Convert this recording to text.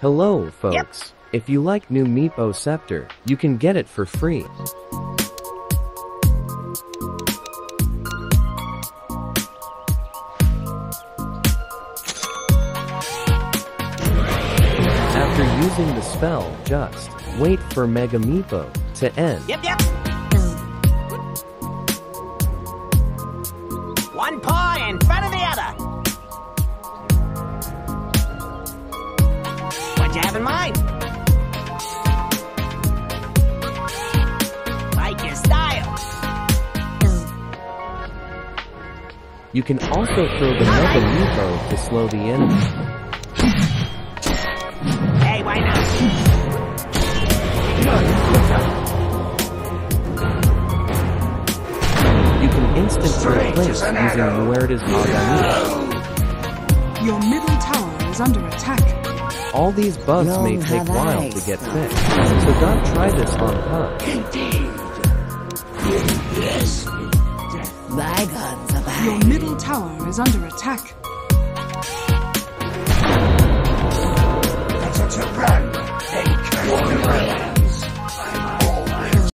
Hello, folks. If you like new Meepo Scepter, you can get it for free. After using the spell, just wait for Mega Meepo to end. Yep. One paw in front of the other. What you have in mind? Like your style. You can also throw the Mega Meepo to slow the enemy. Hey, why not? You can instant replace using Muerta Aghanim. Your middle tower is under attack. All these bugs may take a while to get fixed, so don't try this on Pug. Your middle tower is under attack.